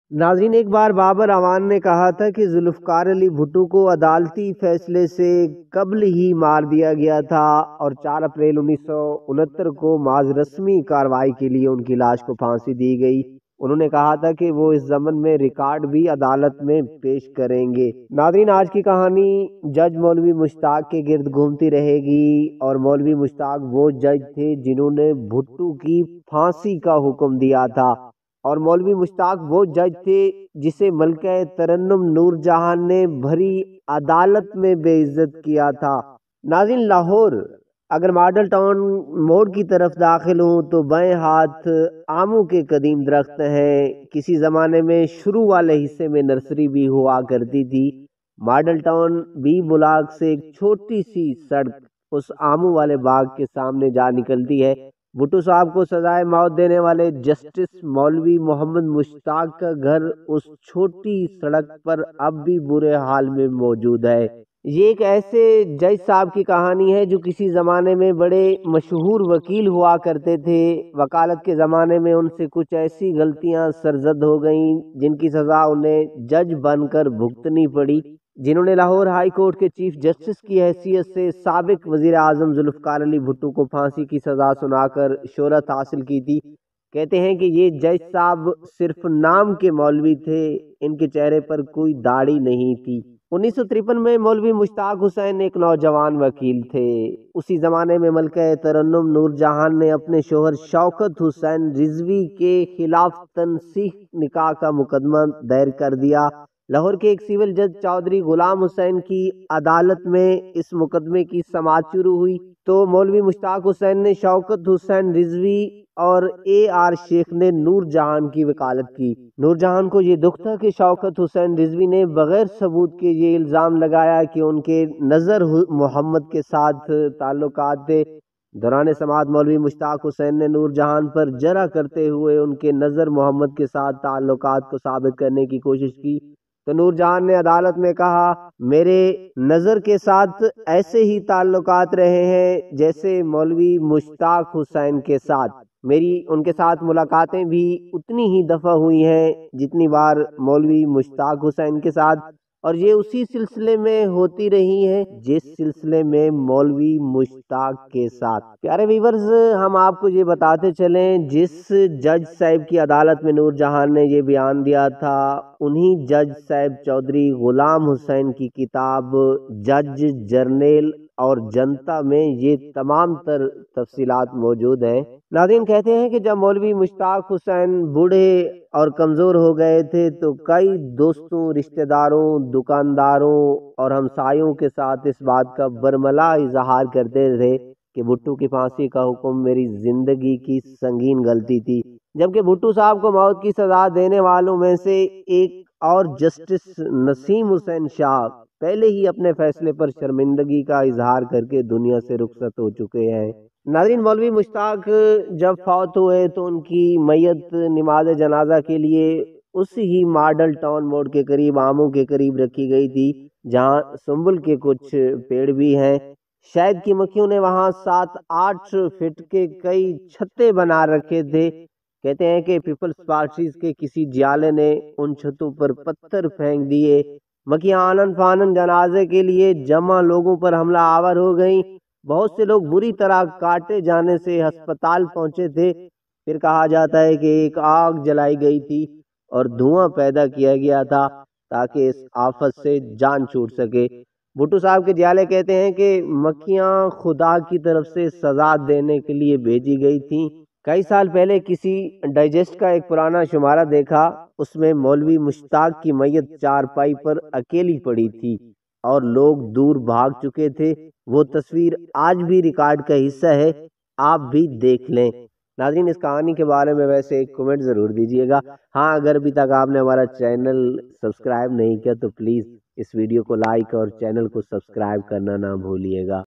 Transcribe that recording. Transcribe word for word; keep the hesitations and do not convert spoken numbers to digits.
नाज़रीन, एक बार बाबर अवान ने कहा था कि जुल्फ़िकार अली भुट्टो को अदालती फैसले से कबल ही मार दिया गया था और चार अप्रैल उन्नीस सौ उनहत्तर को माज रस्मी कार्रवाई के लिए उनकी लाश को फांसी दी गई। उन्होंने कहा था कि वो इस ज़मन में रिकॉर्ड भी अदालत में पेश करेंगे। नाज़रीन, आज की कहानी जज मौलवी मुश्ताक के गिर्द घूमती रहेगी और मौलवी मुश्ताक वो जज थे जिन्होंने भुट्टो की फांसी का हुक्म दिया था और मौलवी मुश्ताक वो जज थे जिसे मलका तरन्नुम नूर जहां ने भरी अदालत में बेइज्जत किया था। नाज़रीन, लाहौर अगर मॉडल टाउन मोड़ की तरफ दाखिल हूँ तो बाएं हाथ आमों के कदीम दरख्त हैं। किसी ज़माने में शुरू वाले हिस्से में नर्सरी भी हुआ करती थी। मॉडल टाउन बी ब्लॉक से एक छोटी सी सड़क उस आमों वाले बाग के सामने जा निकलती है। भुट्टो साहब को सजाए मौत देने वाले जस्टिस मौलवी मोहम्मद मुश्ताक का घर उस छोटी सड़क पर अब भी बुरे हाल में मौजूद है। ये एक ऐसे जज साहब की कहानी है जो किसी ज़माने में बड़े मशहूर वकील हुआ करते थे। वकालत के ज़माने में उनसे कुछ ऐसी गलतियां सरजद हो गईं जिनकी सज़ा उन्हें जज बनकर भुगतनी पड़ी। जिन्होंने लाहौर हाई कोर्ट के चीफ जस्टिस की हैसियत से साबिक वज़ीर आज़म जुल्फ़िकार अली भुट्टो को फांसी की सज़ा सुनाकर शोहरत हासिल की थी। कहते हैं कि ये जज साहब सिर्फ नाम के मौलवी थे, इनके चेहरे पर कोई दाढ़ी नहीं थी। उन्नीस सौ तिरपन में मौलवी मुश्ताक हुसैन एक नौजवान वकील थे। उसी ज़माने में मलका तरन्नुम नूर जहां ने अपने शोहर शौकत हुसैन रिजवी के खिलाफ तनसीह निकाह का मुकदमा दायर कर दिया। लाहौर के एक सिविल जज चौधरी गुलाम हुसैन की अदालत में इस मुकदमे की समाअत शुरू हुई तो मौलवी मुश्ताक हुसैन ने शौकत हुसैन रिजवी और ए आर शेख ने नूर जहान की वकालत की। नूर जहान को ये दुख था कि शौकत हुसैन रिजवी ने बगैर सबूत के ये इल्ज़ाम लगाया कि उनके नज़र मोहम्मद के साथ ताल्लुकात थे। दौरान समाअत मौलवी मुश्ताक हुसैन ने नूर जहान पर जरा करते हुए उनके नज़र मोहम्मद के साथ ताल्लुकात को साबित करने की कोशिश की तो नूर जहान ने अदालत में कहा, मेरे नज़र के साथ ऐसे ही ताल्लुकात रहे हैं जैसे मौलवी मुश्ताक हुसैन के साथ। मेरी उनके साथ मुलाकातें भी उतनी ही दफ़ा हुई हैं जितनी बार मौलवी मुश्ताक हुसैन के साथ, और ये उसी सिलसिले में होती रही है जिस सिलसिले में मौलवी मुश्ताक के साथ। प्यारे व्यूअर्स, हम आपको ये बताते चलें जिस जज साहब की अदालत में नूर जहान ने ये बयान दिया था उन्हीं जज साहब चौधरी गुलाम हुसैन की किताब जज जर्नल और जनता में ये तमाम तर तफसीलात मौजूद हैं। नाज़रीन, कहते हैं कि जब मौलवी मुश्ताक हुसैन बूढ़े और कमज़ोर हो गए थे तो कई दोस्तों, रिश्तेदारों, दुकानदारों और हमसायों के साथ इस बात का बरमला इजहार करते थे कि भुट्टो की फांसी का हुक्म मेरी ज़िंदगी की संगीन गलती थी। जबकि भुट्टो साहब को मौत की सज़ा देने वालों में से एक और जस्टिस नसीम हुसैन शाह पहले ही अपने फैसले पर शर्मिंदगी का इजहार करके दुनिया से रुखसत हो चुके हैं। नाज़रीन, मौलवी मुश्ताक जब फौत हुए तो उनकी मैयत नमाज जनाजा के लिए उसी ही मॉडल टाउन मोड़ के करीब आमों के करीब रखी गई थी जहां सुंबल के कुछ पेड़ भी हैं। शायद की मक्खियों ने वहां सात आठ फीट के कई छत्ते बना रखे थे। कहते हैं कि पीपल्स पार्टी के किसी जियाले ने उन छतों पर पत्थर फेंक दिए। मक्खियां आनन फानन जनाजे के लिए जमा लोगों पर हमला आवर हो गई। बहुत से लोग बुरी तरह काटे जाने से अस्पताल पहुंचे थे। फिर कहा जाता है कि एक आग जलाई गई थी और धुआं पैदा किया गया था ताकि इस आफत से जान छूट सके। भुट्टो साहब के जियाले कहते हैं कि मक्खियां खुदा की तरफ से सजा देने के लिए भेजी गई थी। कई साल पहले किसी डाइजेस्ट का एक पुराना शुमारा देखा, उसमें मौलवी मुश्ताक की मैयत चारपाई पर अकेली पड़ी थी और लोग दूर भाग चुके थे। वो तस्वीर आज भी रिकॉर्ड का हिस्सा है, आप भी देख लें। नाज़रीन, इस कहानी के बारे में वैसे एक कमेंट ज़रूर दीजिएगा। हाँ, अगर अभी तक आपने हमारा चैनल सब्सक्राइब नहीं किया तो प्लीज़ इस वीडियो को लाइक और चैनल को सब्सक्राइब करना ना भूलिएगा।